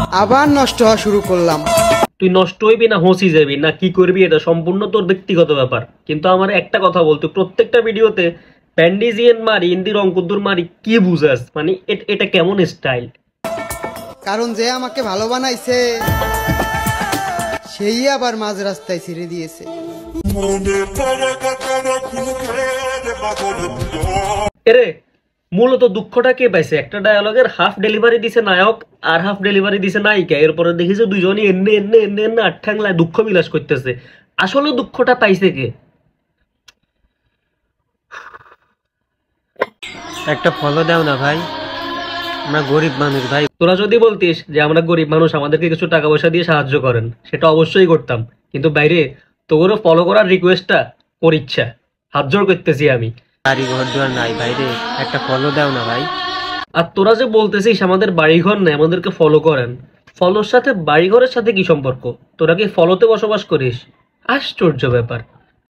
আবার নষ্ট হওয়া শুরু করলাম। তুই নষ্ট হইবি না হসি যাবি না কি করবি এটা সম্পূর্ণ তোর ব্যক্তিগত ব্যাপার, কিন্তু আমার একটা কথা বলতো, প্রত্যেকটা ভিডিওতে প্যান্ডিজিয়ান মারি ইন্দি রংকুদ্দুর মারি কি বুঝাস, মানে এটা কেমন স্টাইল? কারণ যে আমাকে ভালো বানাইছে সেই আবার মাঝ রাস্তায় ছেড়ে দিয়েছে। এরে মূলত দুঃখটা কে পাইছে? একটা ডায়ালগের হাফ ডেলিভারি দিছে নায়ক আর হাফ ডেলিভারি দিছে নায়িকা, এরপরে দেখিছে দুজনই এনে এনে এনে এনে আটঠাংলায় দুঃখ বিলাস করতেছে। আসলে দুঃখটা পাইছে কে? একটা ফলো দাও না ভাই, আমরা গরিব মানুষ ভাই। তোরা যদি বলতিস যে আমরা গরিব মানুষ, আমাদেরকে কিছু টাকা পয়সা দিয়ে সাহায্য করেন, সেটা অবশ্যই করতাম, কিন্তু বাইরে তোরও ফলো করার রিকোয়েস্টটা ওর ইচ্ছা, হাত জোর করতেছি আমি। বাড়ি ঘর দুয়ার নাই ভাইরে, একটা ফলো দাও না ভাই। আর তোরা যে বলতেছিস আমাদের বাড়িঘর নেই, আমাদেরকে ফলো করেন, ফলোর সাথে বাড়িঘরের সাথে কি সম্পর্ক? তোরা কি ফলোতে বসবাস করিস? আশ্চর্য ব্যাপার।